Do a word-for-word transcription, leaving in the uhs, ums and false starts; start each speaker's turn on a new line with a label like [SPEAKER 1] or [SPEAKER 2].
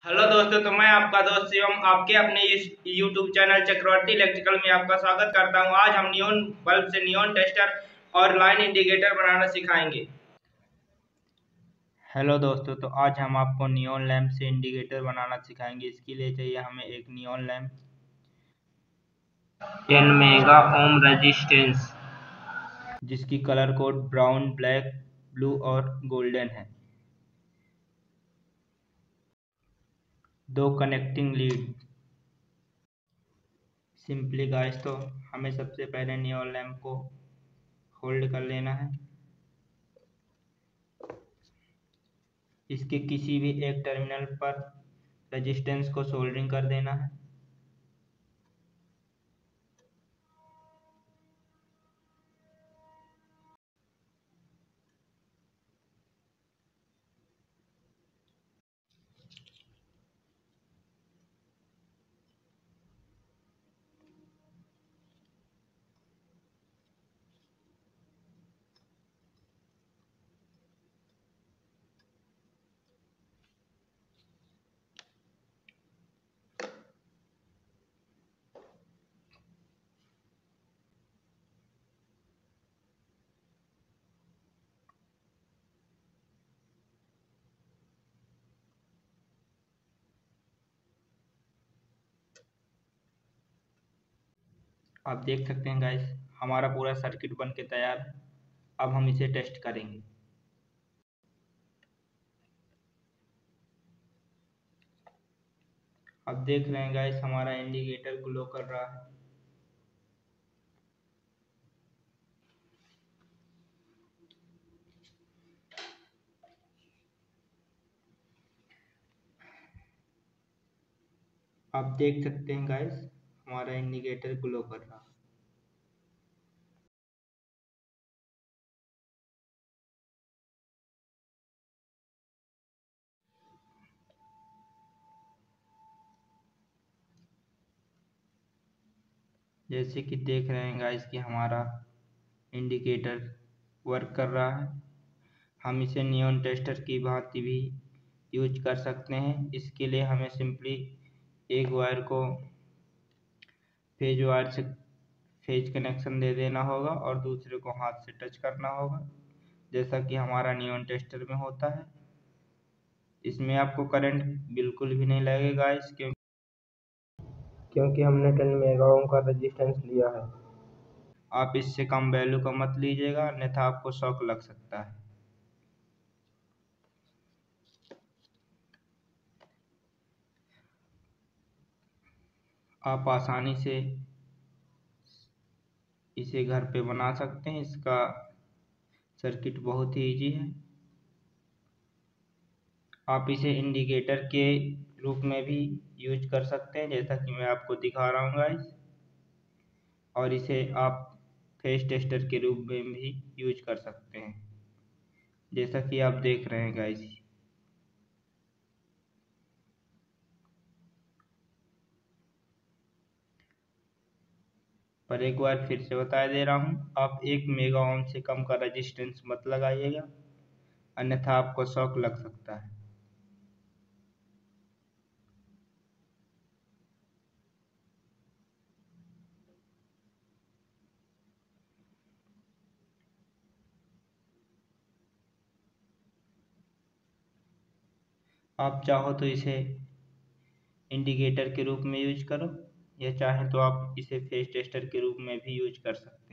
[SPEAKER 1] Hello दोस्तों, तो मैं आपका दोस्त शिवम आपके अपने इस यूट्यूब चैनल चक्रवर्ती इलेक्ट्रिकल में आपका स्वागत करता हूं। आज हम नियॉन बल्ब से नियॉन टेस्टर और लाइन इंडिकेटर बनाना सिखाएंगे। हेलो दोस्तों, तो आज हम आपको नियॉन लैंप से इंडिकेटर बनाना सिखाएंगे। इसके लिए चाहिए हमें एक neon lamp, ten mega ohm resistance, जिसकी colour code brown, black, blue और गोल्डन है। दो कनेक्टिंग लीड। सिंपली गाइस, तो हमें सबसे पहले नियॉन लैंप को होल्ड कर लेना है। इसके किसी भी एक टर्मिनल पर रेजिस्टेंस को सोल्डरिंग कर देना है। आप देख सकते हैं गाइस, हमारा पूरा सर्किट बन के तैयार है। अब हम इसे टेस्ट करेंगे। अब देख रहे हैं गाइस, हमारा इंडिकेटर ग्लो कर रहा है। आप देख सकते हैं गाइस, हमारा इंडिकेटर ग्लो कर रहा है। जैसे कि देख रहे हैं गाइस कि हमारा इंडिकेटर वर्क कर रहा है। हम इसे नियॉन टेस्टर की भांति भी यूज कर सकते हैं। इसके लिए हमें सिंपली एक वायर को फेज वायर से फेज कनेक्शन दे देना होगा और दूसरे को हाथ से टच करना होगा, जैसा कि हमारा नियॉन टेस्टर में होता है। इसमें आपको करंट बिल्कुल भी नहीं लगेगा इस क्यों क्योंकि हमने टेन मेगा ओम का रेजिस्टेंस लिया है। आप इससे कम वैल्यू का मत लीजिएगा, अन्यथा आपको शॉक लग सकता है। आप आसानी से इसे घर पे बना सकते हैं। इसका सर्किट बहुत ही इजी है। आप इसे इंडिकेटर के रूप में भी यूज कर सकते हैं, जैसा कि मैं आपको दिखा रहा हूँ गाइस। और इसे आप फेज टेस्टर के रूप में भी यूज कर सकते हैं, जैसा कि आप देख रहे हैं गाइस। पर एक बार फिर से बता दे रहा हूँ, आप एक मेगा ओम से कम का रेजिस्टेंस मत लगाइएगा, अन्यथा आपको शॉक लग सकता है। आप चाहो तो इसे इंडिकेटर के रूप में यूज करो, या चाहे तो आप इसे फेज टेस्टर के रूप में भी यूज कर सकते हैं।